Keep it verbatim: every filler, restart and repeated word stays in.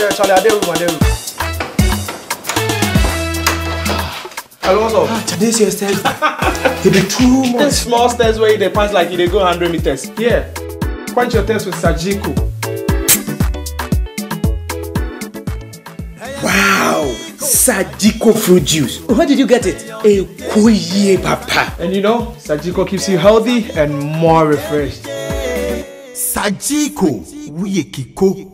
Yeah, Charlie, I did with my Hello, what's up? Ah, this your stairs. It be too much. This small stairs where they pass like they go one hundred meters. Yeah. Quench your thirst with Sagiko. Wow! Sagiko fruit juice. Where did you get it? A kuye papa. And you know, Sagiko keeps you healthy and more refreshed. Sagiko, we kiko.